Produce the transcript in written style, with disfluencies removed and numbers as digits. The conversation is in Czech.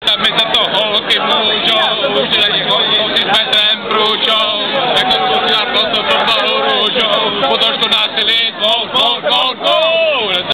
My se to holky můžou, že na nich holky s metrem průčou, jako zkusila prosto to růžou, potom to násilí, gol, gol, gol, gol!